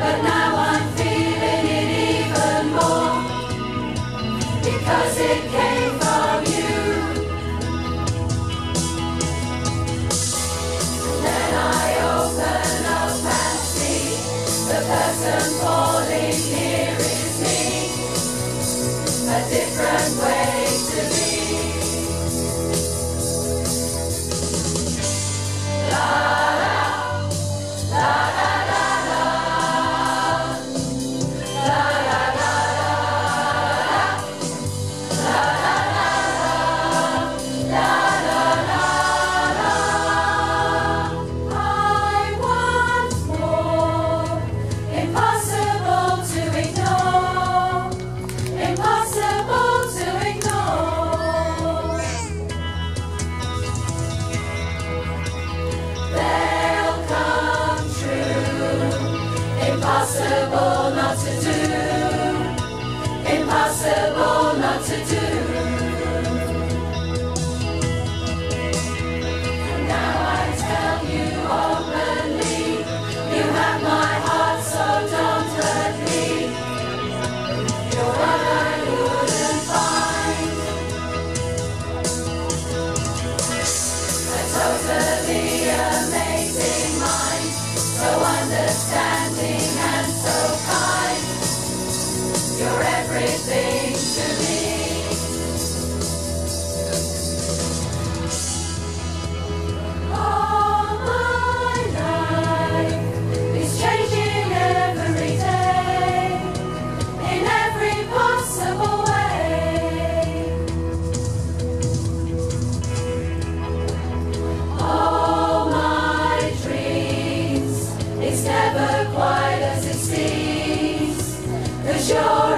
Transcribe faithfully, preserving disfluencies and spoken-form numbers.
but now I'm feeling it even more, because it came from you. Then I open up and see the person falling here is me, a different way to be. La la la la la la la la la la la la la. I want more, impossible to ignore, impossible to ignore. They'll come true, impossible not to do, impossible not to do. And now I tell you openly, you have my heart, so don't hurt me. You're what I wouldn't find. A totally amazing mind, so understanding and so kind. You're everything to me. All my life is changing every day, in every possible way. All my dreams, it's never quite as it seems, 'cause you're